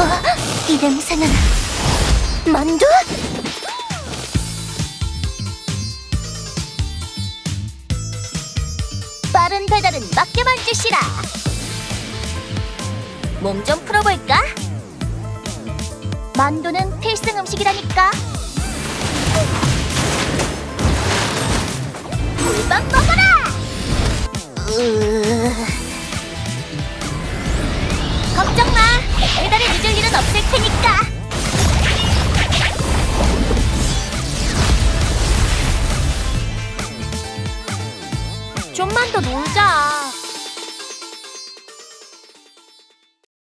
이 냄새는 만두? 빠른 배달은 맡겨만 주시라. 몸 좀 풀어볼까? 만두는 필승 음식이라니까. 물밥 먹어.